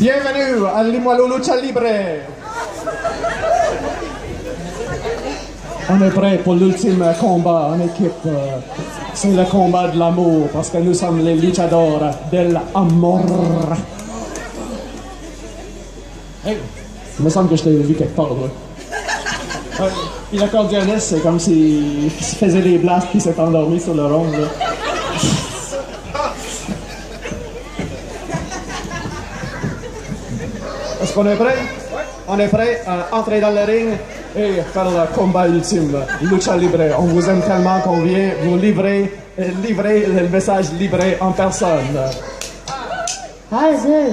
Bienvenue à Limoilou Lucha Libre. On est prêt pour l'ultime combat en équipe. C'est le combat de l'amour parce que nous sommes les luchadors del amor. Hey, il me semble que je t'avais vu quelque part, là. Puis l'accordéoniste, c'est comme s'il faisait des blasts puis s'est endormi sur le rond, là. Est-ce qu'on est prêt? Ouais. On est prêt à entrer dans le ring et faire le combat ultime, Lucha Libre. On vous aime tellement qu'on vient vous livrer le message libre en personne. Vas-y.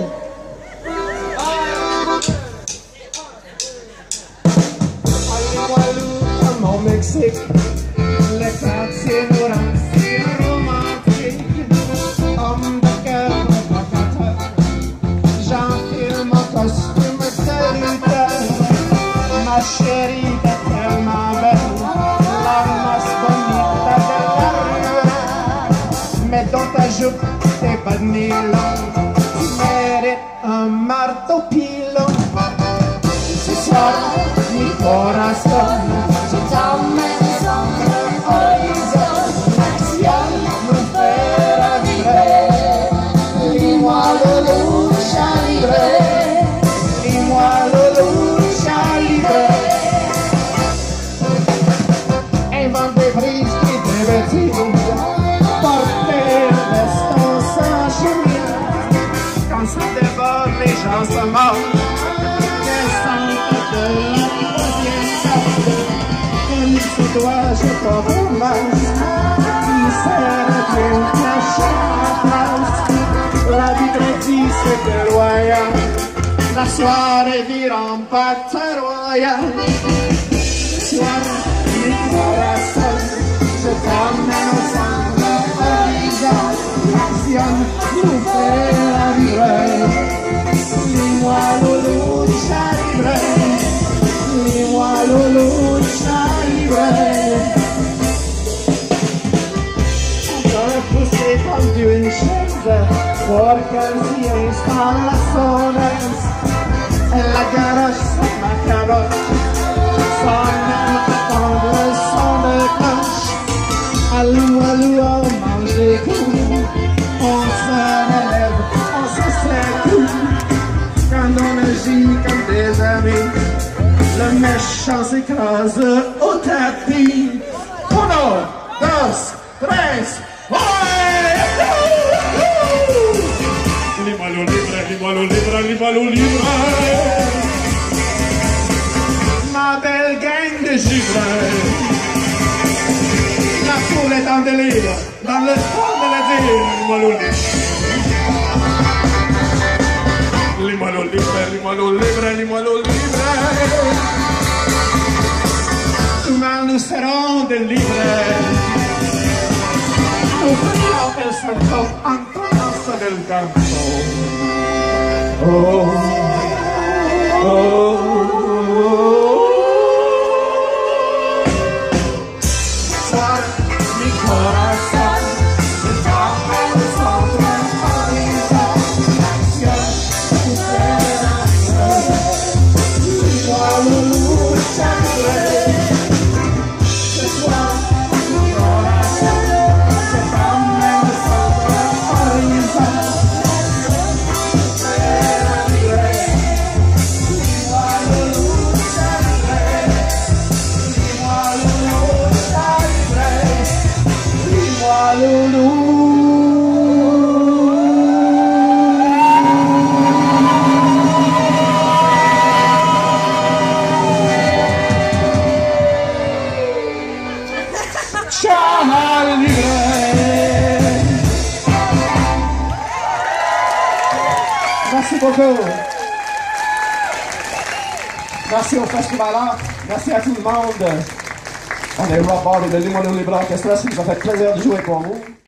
Au Mexique, le quartier nous rend si romantique. Homme de cœur, provocateur, j'enfile mon costume de lutteur. Ma chérie est tellement belle, la mas bonita de la rue. Mais dans ta jupe, t'es pas de nylon, tu mérites un marteau pilon. Ce soir, mi corazón, je t'emmène sans le horizon. l'acción nous fera vibrer. Limoilou Lucha Libre. Limoilou Lucha Libre. Invente des brises qui te bêtisent, porter le veston sans chemise. Quand ça déborde, les gens se mordent. Je commence, il sert d'une cache en place. La vie c'est loyal, la soirée vire en bataille royale. Soir, mi corazón, je t'emmène au centre de l'horizon. L'action nous fait vibrer. Limoilou Lucha Libre. Limoilou Lucha Libre. Poussé comme d'une chaise pour qu'elle s'y installe à son aise. Elle la garoche sur ma carotte, sans même attendre le son de cloche. À Limoilou on mange des coups, on se relève, on se secoue. Quand on agit comme des amis, le méchant s'écrase au tapis. Uno, dos, tres. Limoilou Libre, Limoilou Libre, Limoilou Libre. Ma belle gang de givrés. La foule est en délire dans le fond de la ville. Limoilou Libre. Limoilou Libre, Limoilou Libre, Limoilou Libre. Demain nous serons délivrés. Nous faisons el salto en danse del campo. Oh, oh, oh. Soir, mi corazón, je t'emmène au centre de l'horizon. L'action nous fera vibrer. Limoilou Lucha Libre. Ce soir, mi corazón, je t'emmène au centre de l'horizon. Merci beaucoup. Merci au festivaleur. Merci à tout le monde. On est Robbob et le Limoilou Lucha Libre Orchestra. Ça nous a fait plaisir de jouer pour vous.